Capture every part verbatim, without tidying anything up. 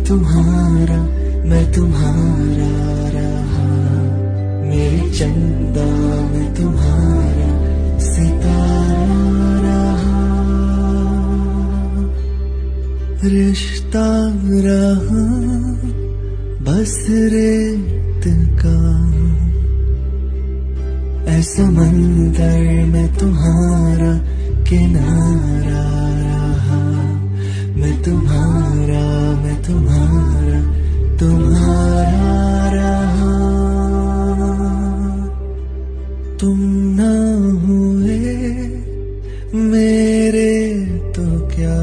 तुम्हारा मैं तुम्हारा रहा, मेरे चंदा मैं तुम्हारा सितारा रहा, रिश्ता रहा बस रेत का, ऐसा मंदिर में तुम्हारा किनारा रहा, मैं तुम्हारा मैं तुम्हारा तुम्हारा रहा। तुम ना हुए मेरे तो क्या,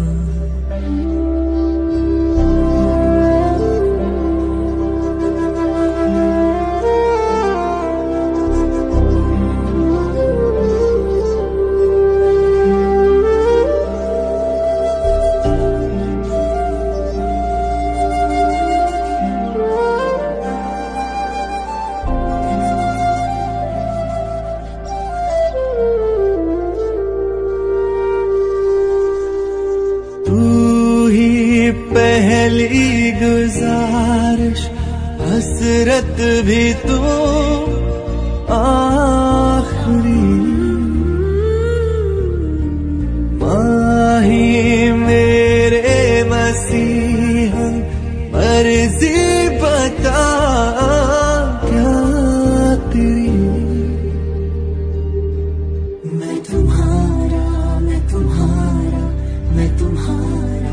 पहली गुजारिश हसरत भी तू आखिरी, माही मेरे मसीहा मर्जी बता क्या तेरी, मैं तुम्हारा मैं तुम्हारा मैं तुम्हारा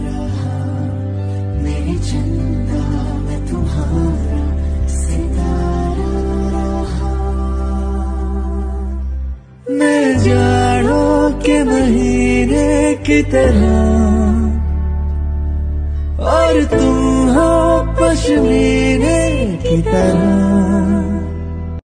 चंदा मैं तुम्हारा सितारा रहा, मैं जाड़ों के महीने की तरह और तुम हो पश्मीने की तरह।